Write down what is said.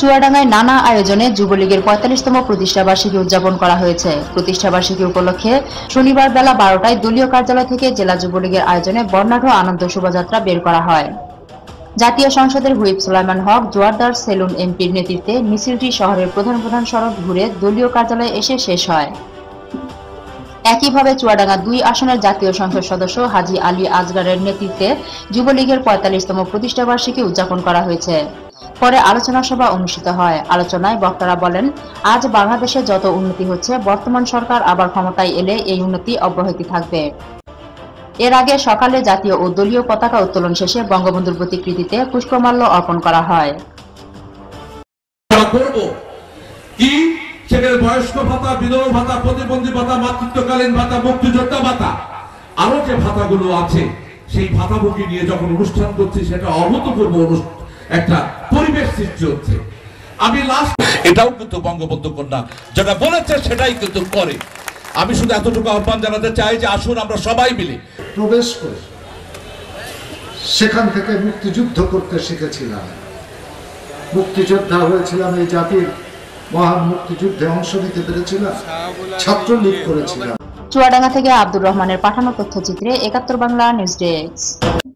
চুয়াডাঙ্গায় নানা আয়োজনে যুবলীগের ৪৫তম প্রতিষ্ঠাবার্ষিকী উদযাপন করা হয়েছে। প্রতিষ্ঠাবার্ষিকী উপলক্ষে শনিবার বেলা ১২টায় দলীয় কার্যালয় থেকে জেলা যুবলীগের আয়োজনে বর্ণাঢ্য আনন্দ শোভাযাত্রা বের করা হয়। জাতীয় সংসদের হুইপ সুলাইমান হক জোয়ারদার সেলুন এমপির নেতৃত্বে মিছিলটি শহরের প্রধান প্রধান সড়ক ঘুরে দলীয় কার্যালয়ে এসে শেষ হয়। একইভাবে চুয়াডাঙ্গা ২ আসনের জাতীয় সংসদ সদস্য হাজী আলী আজগারের নেতৃত্বে যুবলীগের ৪৫তম প্রতিষ্ঠাবার্ষিকী উদযাপন করা হয়েছে। পরে আলোচনা সভা অনুষ্ঠিত হয়। আলোচনায় বক্তারা বলেন, আজ বাংলাদেশে যত উন্নতি হচ্ছে, বর্তমান সরকার আবার ক্ষমতায় এলে এই উন্নতি অব্যাহত থাকবে। এর আগে সকালে জাতীয় ও দলীয় পতাকা উত্তোলন শেষে বঙ্গবন্ধুর প্রতিকৃতিতে পুষ্পমাল্য অর্পণ করা হয়। সেখানে বয়স্ক ভাতা, বিধবা ভাতা, প্রতিবন্ধী ভাতা, মাতৃত্বকালীন ভাতা, মুক্তিযোদ্ধা ভাতা, আরো যে ভাতাগুলো আছে সেই ভাতাভোগী নিয়ে যখন অনুষ্ঠান করছি সেটা অভূতপূর্ব একটা পরিবেশ সৃষ্টি হচ্ছে। আমি এটাও কিন্তু বঙ্গবন্ধু কন্যা যেটা বলেছে সেটাই কিন্তু করে। আমি শুধু এতটুকু আহ্বান জানাতে চাই যে আসুন আমরা সবাই মিলে প্রবেশ করে সেখান থেকে মুক্তিযুদ্ধ করতে শিখেছিলাম, মুক্তিযোদ্ধা হয়েছিলাম, এই জাতির মহান মুক্তিযুদ্ধে অংশ নিতে পেরেছিলাম, ছাত্রলীগ করেছিলাম। চুয়াডাঙ্গা থেকে আব্দুর রহমানের পাঠানো তথ্যচিত্রে ৭১ বাংলা নিউজ ডেস্ক।